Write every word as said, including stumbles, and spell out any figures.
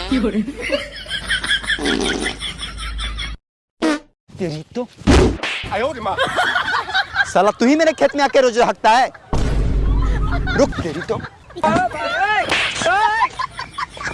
तेरी तो साला तू ही मेरे खेत में आके रोज हकता है। रुक तेरी तो